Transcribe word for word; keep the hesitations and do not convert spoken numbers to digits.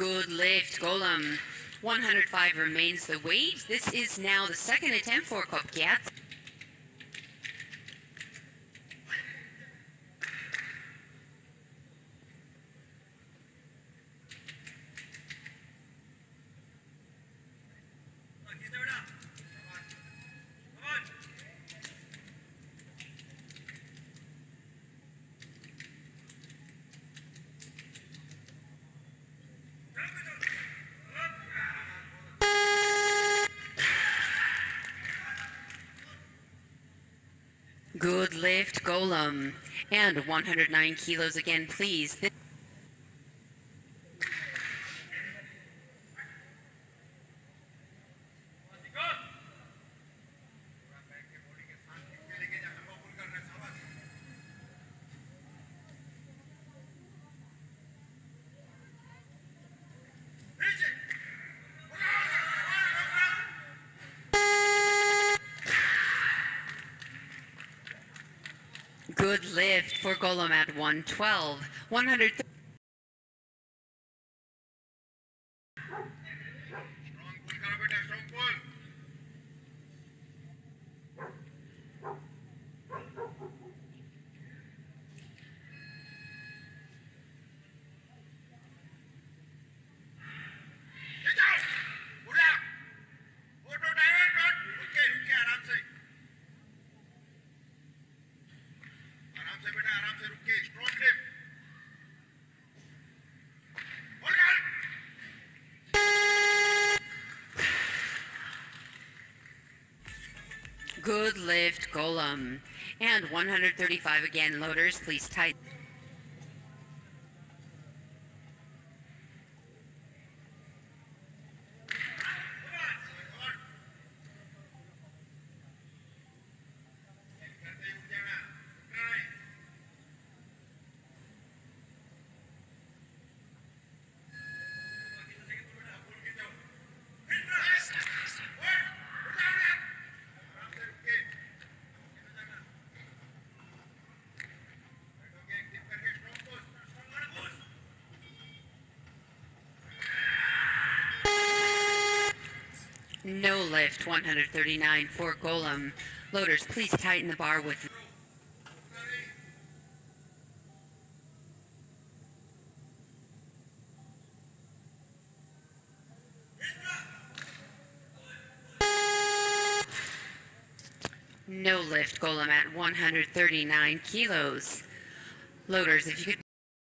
Good lift, Golem. one hundred five remains the weight. This is now the second attempt for Copcats. Good lift, Golem. And one hundred nine kilos again, please. This Good lift for Golem at one twelve. one hundred Good lift, Golem. And one hundred thirty-five again, loaders, please tighten. No lift, one hundred thirty-nine for Golem. Loaders, please tighten the bar with... No lift, Golem at one hundred thirty-nine kilos. Loaders, if you could...